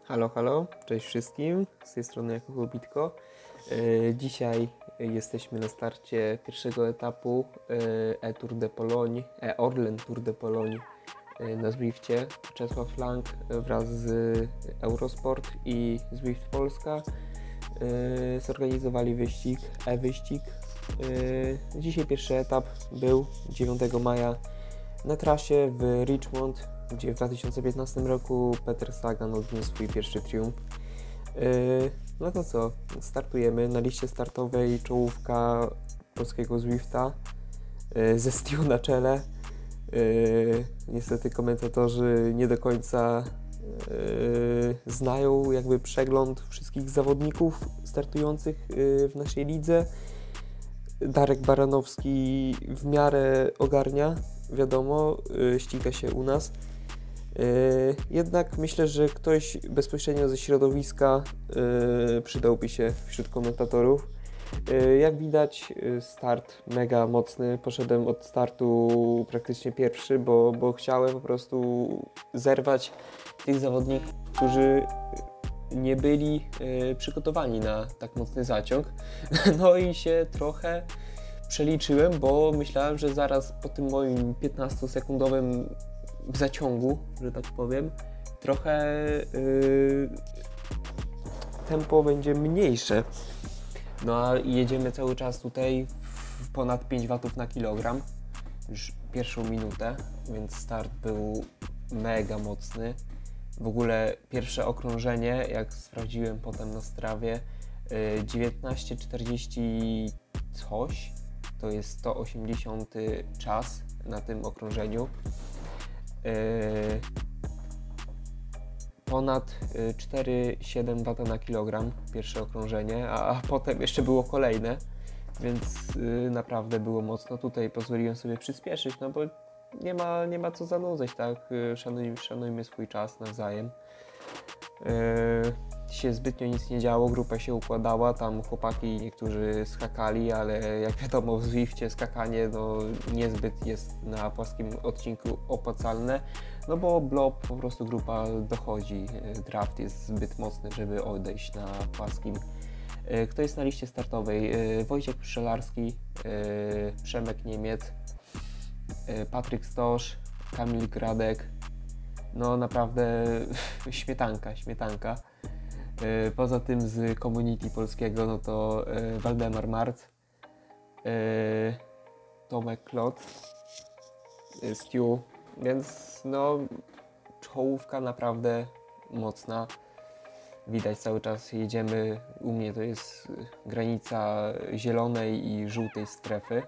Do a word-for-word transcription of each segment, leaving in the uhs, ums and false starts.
Halo, halo, cześć wszystkim, z tej strony Jakub Obitko. Yy, dzisiaj jesteśmy na starcie pierwszego etapu yy, e-Tour de Pologne, e-Orlen Tour de Pologne yy, na Zwifcie. Czesław Lang wraz z Eurosport i Zwift Polska yy, zorganizowali wyścig, e-wyścig. Yy, dzisiaj pierwszy etap był dziewiątego maja na trasie w Richmond, gdzie w dwa tysiące piętnastym roku Peter Sagan odniósł swój pierwszy triumf. Yy, no to co, startujemy. Na liście startowej czołówka polskiego Zwifta yy, ze Stu na czele. Yy, niestety komentatorzy nie do końca yy, znają jakby przegląd wszystkich zawodników startujących yy, w naszej lidze. Darek Baranowski w miarę ogarnia, wiadomo, yy, ściga się u nas. Yy, jednak myślę, że ktoś bezpośrednio ze środowiska yy, przydałby się wśród komentatorów. Yy, jak widać, yy, start mega mocny. Poszedłem od startu praktycznie pierwszy, bo, bo chciałem po prostu zerwać tych zawodników, którzy nie byli yy, przygotowani na tak mocny zaciąg. No i się trochę przeliczyłem, bo myślałem, że zaraz po tym moim piętnastosekundowym w zaciągu, że tak powiem, trochę yy, tempo będzie mniejsze. No a jedziemy cały czas tutaj w ponad pięć watów na kilogram, już pierwszą minutę, więc start był mega mocny. W ogóle pierwsze okrążenie, jak sprawdziłem potem na strawie, yy, dziewiętnaście czterdzieści coś, to jest sto osiemdziesiąty czas na tym okrążeniu. Yy, ponad cztery przecinek siedem wata na kilogram pierwsze okrążenie, a, a potem jeszcze było kolejne, więc yy, naprawdę było mocno. Tutaj pozwoliłem sobie przyspieszyć, no bo nie ma, nie ma co zanudzać, tak? Yy, szanuj, szanujmy swój czas nawzajem. Yy, się zbytnio nic nie działo, grupa się układała, tam chłopaki niektórzy skakali, ale jak wiadomo w Zwifcie skakanie no, niezbyt jest na płaskim odcinku opłacalne, no bo blob po prostu grupa dochodzi, draft jest zbyt mocny, żeby odejść na płaskim. Kto jest na liście startowej? Wojciech Pszczelarski, Przemek Niemiec, Patryk Stosz, Kamil Gradek, no naprawdę śmietanka, śmietanka. Poza tym z community polskiego, no to Waldemar Marc, Tomek Klot, Stu, więc no czołówka naprawdę mocna. Widać cały czas jedziemy, u mnie to jest granica zielonej i żółtej strefy.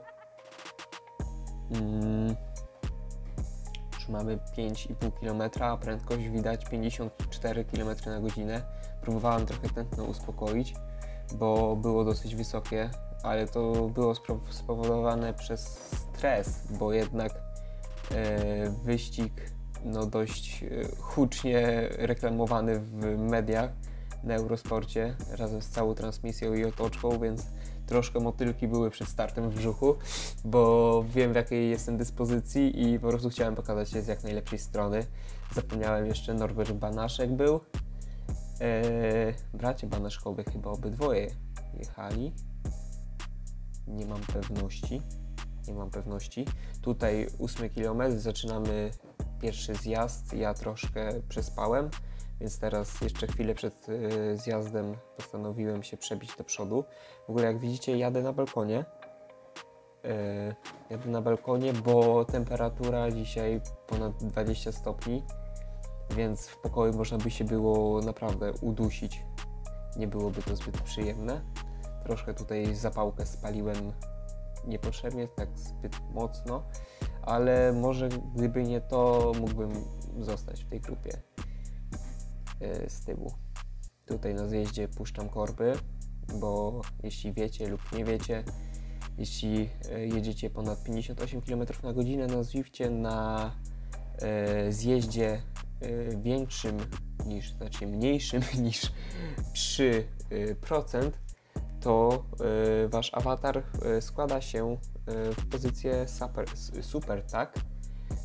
Hmm. Już mamy pięć i pół kilometra, a prędkość widać pięćdziesiąt cztery kilometry na godzinę. Próbowałem trochę tętno uspokoić, bo było dosyć wysokie, ale to było spowodowane przez stres, bo jednak e, wyścig no, dość e, hucznie reklamowany w mediach na Eurosporcie razem z całą transmisją i otoczką, więc troszkę motylki były przed startem w brzuchu, bo wiem w jakiej jestem dyspozycji i po prostu chciałem pokazać się z jak najlepszej strony. Zapomniałem jeszcze, Norbert Banaszek był. Eee, bracie Banaszkowie chyba obydwoje jechali. Nie mam pewności. Nie mam pewności. Tutaj ósmy kilometr, zaczynamy pierwszy zjazd. Ja troszkę przespałem, więc teraz jeszcze chwilę przed y, zjazdem postanowiłem się przebić do przodu. W ogóle jak widzicie, jadę na balkonie. Yy, jadę na balkonie, bo temperatura dzisiaj ponad dwadzieścia stopni, więc w pokoju można by się było naprawdę udusić. Nie byłoby to zbyt przyjemne. Troszkę tutaj zapałkę spaliłem niepotrzebnie, tak zbyt mocno, ale może gdyby nie to, mógłbym zostać w tej grupie z tyłu. Tutaj na zjeździe puszczam korby, bo jeśli wiecie lub nie wiecie, jeśli jedziecie ponad pięćdziesiąt osiem kilometrów na godzinę na Zwifcie na e, zjeździe e, większym niż, znaczy mniejszym niż trzy procent, to e, wasz awatar e, składa się e, w pozycję super, super tak?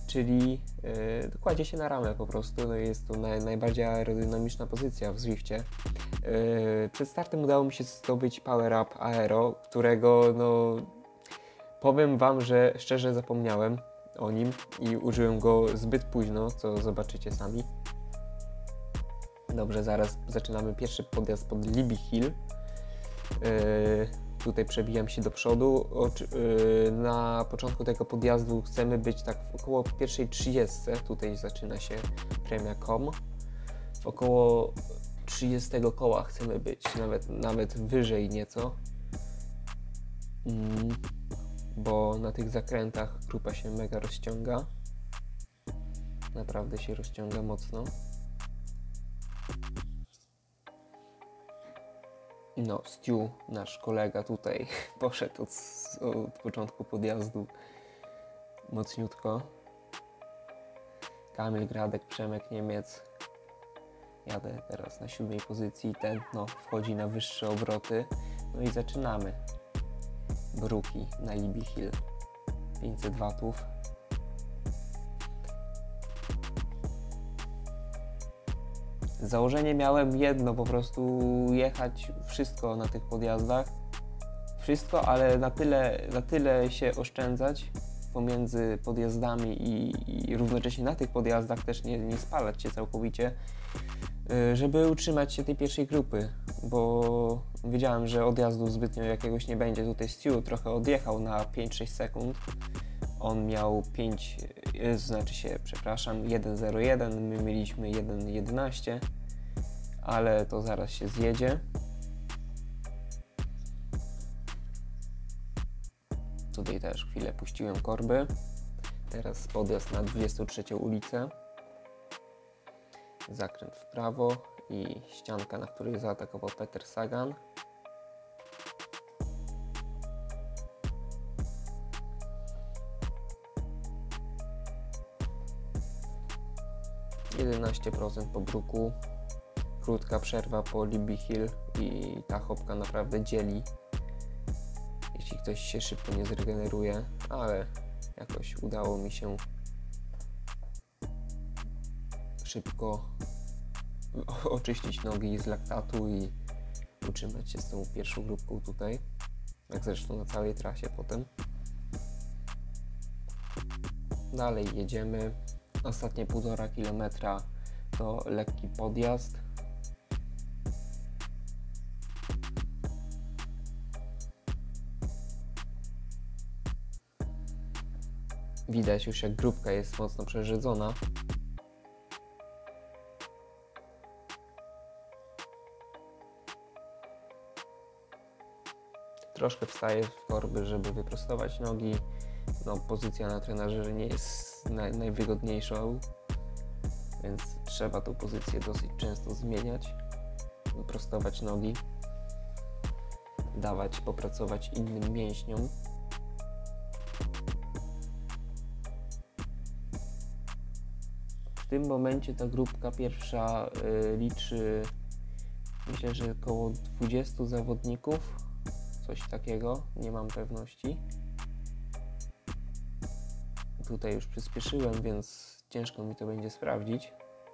czyli yy, kładzie się na ramę po prostu. No jest to naj, najbardziej aerodynamiczna pozycja w Zwiftie. Yy, przed startem udało mi się zdobyć Power Up Aero, którego no powiem Wam, że szczerze zapomniałem o nim i użyłem go zbyt późno, co zobaczycie sami. Dobrze, zaraz zaczynamy pierwszy podjazd pod Libby Hill. Yy, tutaj przebijam się do przodu. O, yy, na początku tego podjazdu chcemy być tak w około pierwszej trzydziestce. Tutaj zaczyna się premia kropka com. W około trzydziestego koła chcemy być, nawet, nawet wyżej nieco. Yy, bo na tych zakrętach grupa się mega rozciąga. Naprawdę się rozciąga mocno. No, Stu, nasz kolega tutaj, poszedł od, od początku podjazdu mocniutko. Kamil Gradek, Przemek Niemiec. Jadę teraz na siódmej pozycji. Tętno wchodzi na wyższe obroty. No i zaczynamy. Bruki na Libby Hill. pięćset watów. Założenie miałem jedno, po prostu jechać wszystko na tych podjazdach. Wszystko, ale na tyle, na tyle się oszczędzać pomiędzy podjazdami i, i równocześnie na tych podjazdach też nie, nie spalać się całkowicie, żeby utrzymać się tej pierwszej grupy, bo wiedziałem, że odjazdu zbytnio jakiegoś nie będzie. Tutaj Stu trochę odjechał na pięć sześć sekund. On miał pięć, znaczy się, przepraszam, jeden zero jeden, my mieliśmy jeden jedenaście, ale to zaraz się zjedzie. Tutaj też chwilę puściłem korby. Teraz podjazd na dwudziestą trzecią ulicę. Zakręt w prawo i ścianka, na której zaatakował Peter Sagan. jedenaście procent po bruku, krótka przerwa po Libby Hill i ta chopka naprawdę dzieli, jeśli ktoś się szybko nie zregeneruje, ale jakoś udało mi się szybko oczyścić nogi z laktatu i utrzymać się z tą pierwszą grupką tutaj, jak zresztą na całej trasie potem. Dalej jedziemy. Ostatnie półtora kilometra to lekki podjazd. Widać już, jak grupka jest mocno przerzedzona. Troszkę wstaję w korby, żeby wyprostować nogi. No, pozycja na trenażerze nie jest naj, najwygodniejszą, więc trzeba tą pozycję dosyć często zmieniać, prostować nogi, dawać popracować innym mięśniom. W tym momencie ta grupka pierwsza y, liczy, myślę, że około dwudziestu zawodników, coś takiego, nie mam pewności. Tutaj już przyspieszyłem, więc ciężko mi to będzie sprawdzić.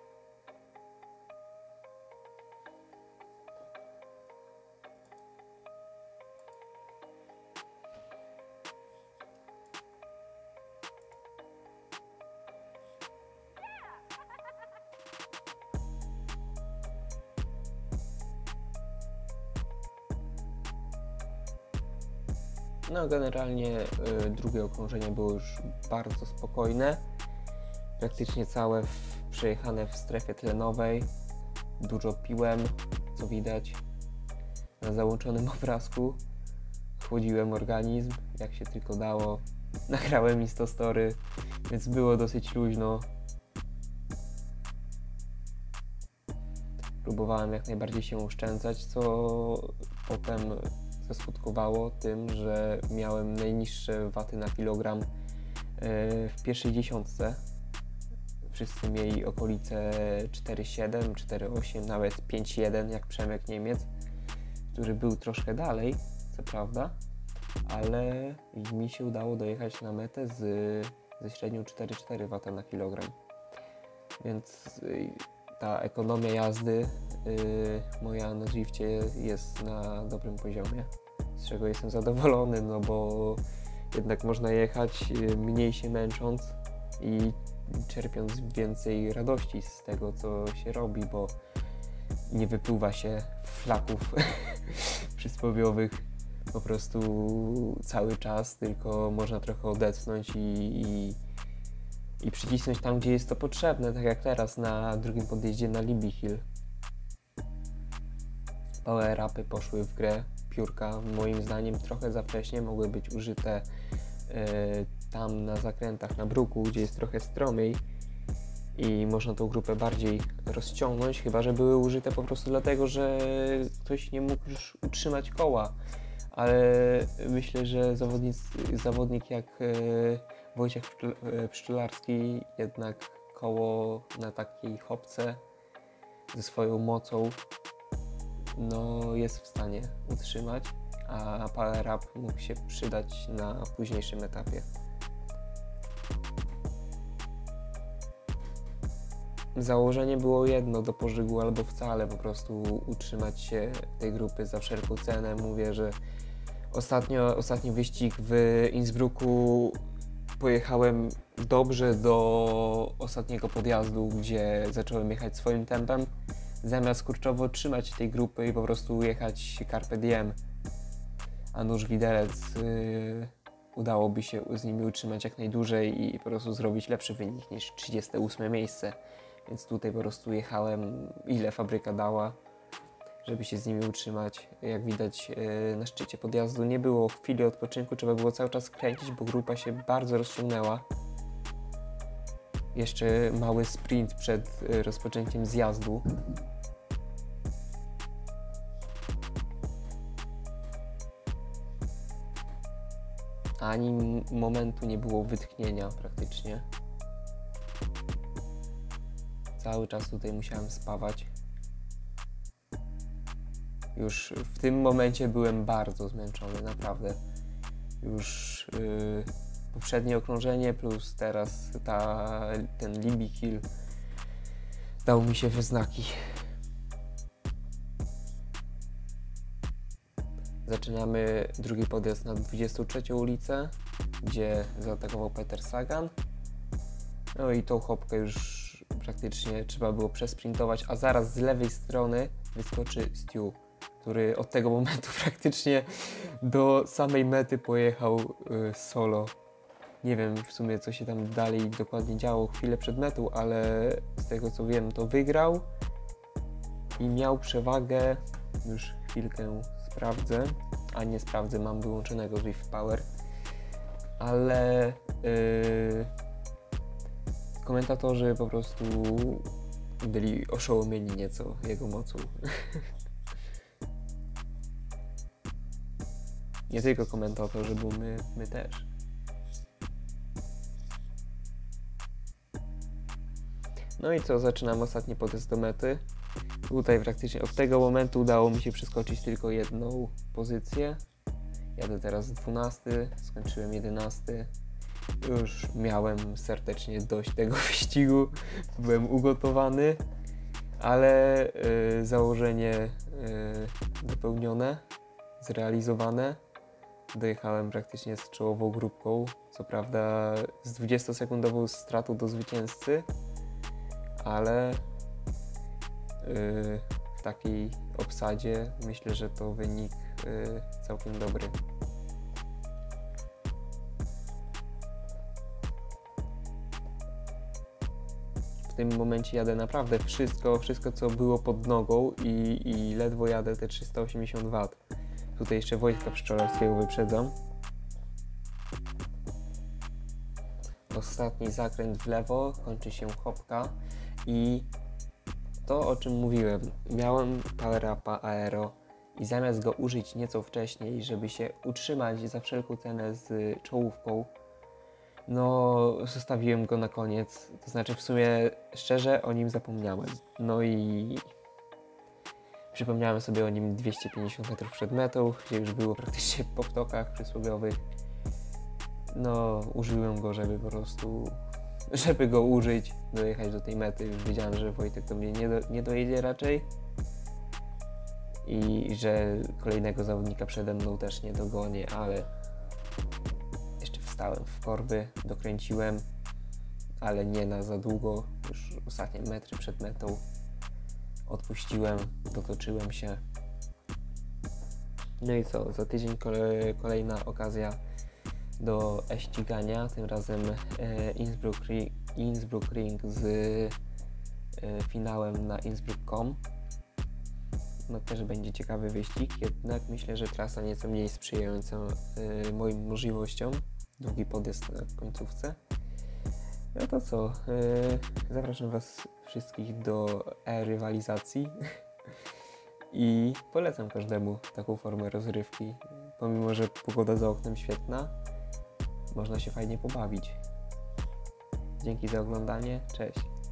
No generalnie y, drugie okrążenie było już bardzo spokojne. Praktycznie całe w, przejechane w strefie tlenowej. Dużo piłem, co widać na załączonym obrazku. Chłodziłem organizm, jak się tylko dało. Nagrałem Instastory, więc było dosyć luźno. Próbowałem jak najbardziej się oszczędzać, co potem zaskutkowało tym, że miałem najniższe waty na kilogram w pierwszej dziesiątce. Wszyscy mieli okolice cztery siedem, cztery osiem, nawet pięć jeden, jak Przemek Niemiec, który był troszkę dalej, co prawda, ale mi się udało dojechać na metę z ze średnią cztery przecinek cztery wata na kilogram. Więc ta ekonomia jazdy moja na Zwifcie jest na dobrym poziomie, z czego jestem zadowolony, no bo jednak można jechać mniej się męcząc i czerpiąc więcej radości z tego, co się robi, bo nie wypluwa się flaków przysłowiowych po prostu cały czas, tylko można trochę odetchnąć i, i, i przycisnąć tam, gdzie jest to potrzebne, tak jak teraz na drugim podjeździe na Libby Hill. Power-upy poszły w grę, piórka moim zdaniem trochę za wcześnie, mogły być użyte y, tam na zakrętach na bruku, gdzie jest trochę stromiej i można tą grupę bardziej rozciągnąć, chyba że były użyte po prostu dlatego, że ktoś nie mógł już utrzymać koła, ale myślę, że zawodnic, zawodnik jak y, Wojciech Pszczelarski jednak koło na takiej hopce ze swoją mocą no jest w stanie utrzymać, a Power Up mógł się przydać na późniejszym etapie. Założenie było jedno, do pożygu albo wcale, po prostu utrzymać się tej grupy za wszelką cenę. Mówię, że ostatnio, ostatni wyścig w Innsbrucku pojechałem dobrze do ostatniego podjazdu, gdzie zacząłem jechać swoim tempem, zamiast kurczowo trzymać tej grupy i po prostu jechać carpe diem. A nóż widelec yy, udałoby się z nimi utrzymać jak najdłużej i po prostu zrobić lepszy wynik niż trzydzieste ósme miejsce. Więc tutaj po prostu jechałem ile fabryka dała, żeby się z nimi utrzymać. Jak widać yy, na szczycie podjazdu nie było chwili odpoczynku, trzeba było cały czas kręcić, bo grupa się bardzo rozciągnęła. Jeszcze mały sprint przed yy, rozpoczęciem zjazdu. Ani momentu nie było wytchnienia praktycznie. Cały czas tutaj musiałem spawać. Już w tym momencie byłem bardzo zmęczony, naprawdę. Już yy, poprzednie okrążenie plus teraz ta, ten Libby Hill dał mi się we znaki. Zaczynamy drugi podjazd na dwudziestą trzecią ulicę, gdzie zaatakował Peter Sagan. No i tą hopkę już praktycznie trzeba było przesprintować, a zaraz z lewej strony wyskoczy Stu, który od tego momentu praktycznie do samej mety pojechał y, solo. Nie wiem w sumie, co się tam dalej dokładnie działo chwilę przed metą, ale z tego co wiem, to wygrał i miał przewagę. Już chwilkę sprawdzę, a nie sprawdzę, mam wyłączonego Zwift Power, ale yy, komentatorzy po prostu byli oszołomieni nieco jego mocą. Nie tylko komentatorzy, bo my, my też. No i co, zaczynam ostatni podjazd do mety. Tutaj praktycznie od tego momentu udało mi się przeskoczyć tylko jedną pozycję. Jadę teraz dwunasty, skończyłem jedenasty. Już miałem serdecznie dość tego wyścigu, byłem ugotowany, ale y, założenie y, dopełnione, zrealizowane. Dojechałem praktycznie z czołową grupką, co prawda z dwudziestosekundową stratą do zwycięzcy, ale y, w takiej obsadzie myślę, że to wynik y, całkiem dobry. W tym momencie jadę naprawdę wszystko, wszystko co było pod nogą i, i ledwo jadę te trzysta osiemdziesiąt watów. Tutaj jeszcze Wojtka Pszczelarskiego wyprzedzam. Ostatni zakręt w lewo, kończy się hopka i to, o czym mówiłem, miałem Power Upa Aero i zamiast go użyć nieco wcześniej, żeby się utrzymać za wszelką cenę z czołówką, no zostawiłem go na koniec, to znaczy w sumie szczerze o nim zapomniałem. No i przypomniałem sobie o nim dwieście pięćdziesiąt metrów przed metą, gdzie już było praktycznie po ptokach przysłowiowych. no użyłem go, żeby po prostu, żeby go użyć, dojechać do tej mety. Już wiedziałem, że Wojtek do mnie nie, do, nie dojedzie raczej i że kolejnego zawodnika przede mną też nie dogonię, ale jeszcze wstałem w korby, dokręciłem, ale nie na za długo, już ostatnie metry przed metą odpuściłem, dotoczyłem się. No i co, za tydzień kole, kolejna okazja do e-ścigania, tym razem e, Innsbruck, Innsbruck Ring z e, finałem na Innsbruck kropka com. No też będzie ciekawy wyścig, jednak myślę, że trasa nieco mniej sprzyjająca e, moim możliwościom. Długi podjazd na końcówce. No to co, e, zapraszam Was wszystkich do e-rywalizacji i polecam każdemu taką formę rozrywki. Pomimo, że pogoda za oknem świetna, można się fajnie pobawić. Dzięki za oglądanie, cześć!